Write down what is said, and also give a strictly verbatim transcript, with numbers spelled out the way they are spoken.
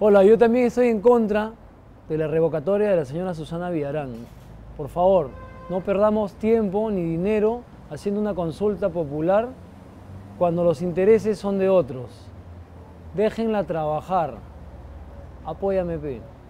Hola, yo también estoy en contra de la revocatoria de la señora Susana Villarán. Por favor, no perdamos tiempo ni dinero haciendo una consulta popular cuando los intereses son de otros. Déjenla trabajar. Apóyame, P.